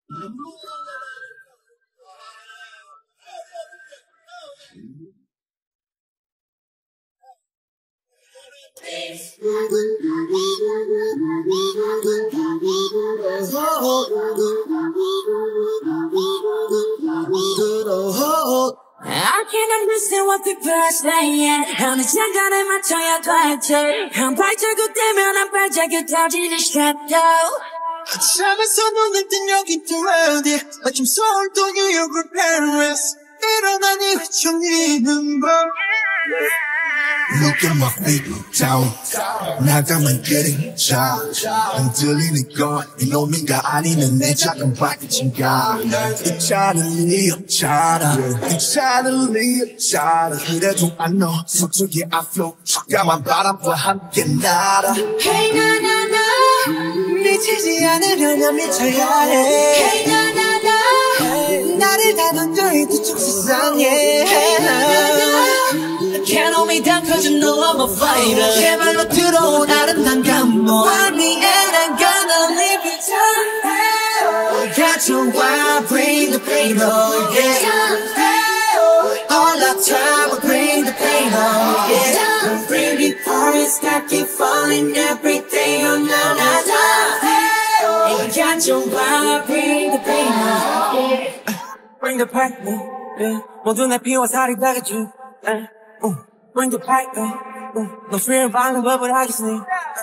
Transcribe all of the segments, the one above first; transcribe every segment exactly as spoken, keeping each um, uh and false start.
I can't understand what people are saying. 어느 장단에 맞춰야 될지. 한 발자국 떼면 한 발자국 터지는 샷도. 잠에서 눈을 뜬 여기 또 어디 마침 서울 또 뉴욕을 페리스 일어나니 휘청이는 밤 Look at my feet down 나가면 getting 자 흔들리는 건 이놈인가 아니면 내 작은 발끝인가 괜찮을 리 없잖아 괜찮을 리 없잖아 그래도 I know 서쪽의 앞으로 촉감한 바람과 함께 날아 Hey na na na 미치지 않으려면 미쳐야 해 Hey na na na 나를 다듬겨 이 두쪽 세상에 Hey na na na Can't hold me down cause you know I'm a fighter 제발로 들어온 아름다운 감동 Find me and I'm gonna leave you down Got you wild, bring the pain on, yeah 올라타봐, bring the pain on, yeah Bring it pourin, start keep falling every day 올라타봐 Got you wild, bring the pain on Bring the pain, yeah 모두 내 피와 살이 다겠지, yeah Bring the pain, yeah No fear and violence, but what 알겠으니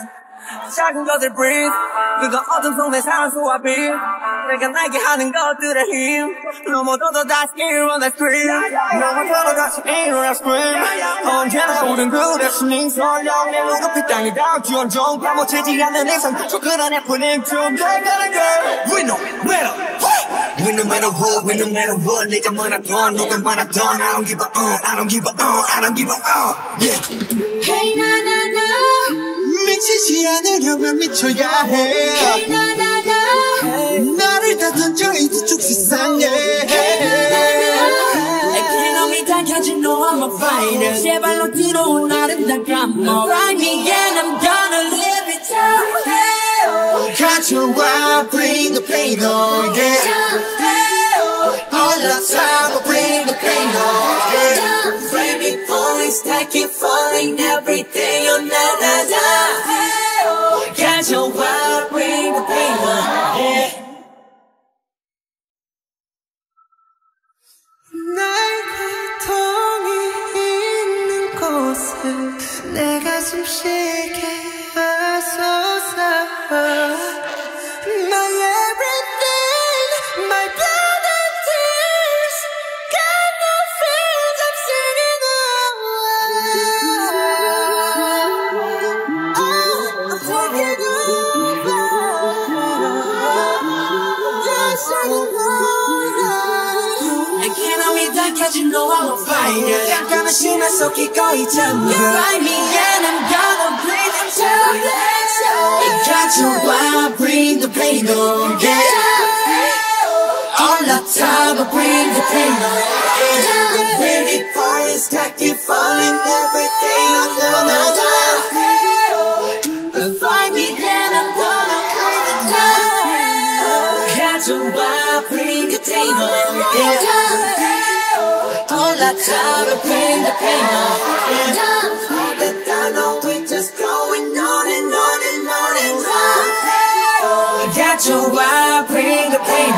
작은 것들 breathe 그거 어둠 속 내 산소 I breathe 내가 나게 하는 것들의 힘 넘어져도 다시 일어나 scream 넘어져도 다시 일어나 scream 언제나 우린 그랬으니 설령 내 눈앞이 땅에 닿을 지원정 파묻히지 않는 이상 저 끌어내 풀린 좀 They're gonna go We no matter We no matter what We no matter what 내가 뭐라던 누가 뭐라던 I don't give a uh I don't give a uh I don't give a uh Yeah Hey na na na 미치지 않으려면 미쳐야 해 Hey na na na 나를 다 던져 이 두쪽 세상에 에코노미 다 켜진 know I'm a fighter 제발로 들어온 아름다운 감동 Find me and I'm gonna live it down 가져와 bring the pain on yeah 올라타봐 bring the pain on yeah Bring me pouring, start keep falling every day 올라타봐 가져와 bring the pain on yeah 날 고통이 있는 곳에 내가 숨 쉬게 하소서 My everything, my blood and tears got no fears, I'm singing oh, I'm taking over You're shining I can't hold me down cause you know I'm a fighter 잠깐만 심할 속 기꺼이 잠겨 You find me and I'm gonna breathe until the It got you wild, bring the pain on, yeah 올라타봐, bring the pain on, yeah Bring it pouring, stack it falling every day 올라타봐 Find me and I'm gonna breathe it down 가져와 bring the pain on yeah 올라타봐 bring the pain on yeah All the time, no, we just going on and on and on and on 가져와 bring the pain